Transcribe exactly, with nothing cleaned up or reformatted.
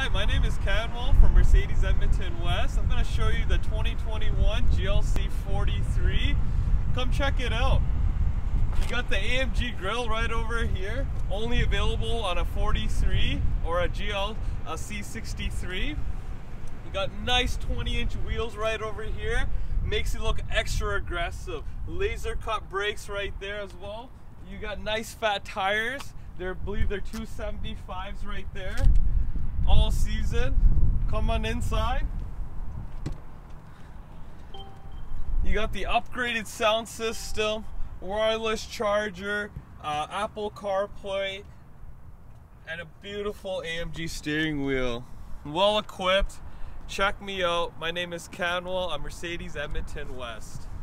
Hi, my name is Cadwell from Mercedes Edmonton West. I'm going to show you the twenty twenty-one G L C forty-three. Come check it out. You got the A M G grille right over here, only available on a forty-three or a G L C sixty-three. You got nice twenty inch wheels right over here, makes it look extra aggressive. Laser cut brakes right there as well. You got nice fat tires. They're, I believe they're two seventy-fives right there. All season. Come on inside. You got the upgraded sound system, wireless charger, uh, Apple CarPlay, and a beautiful A M G steering wheel. Well equipped. Check me out. My name is Cadwell. I'm Mercedes Edmonton West.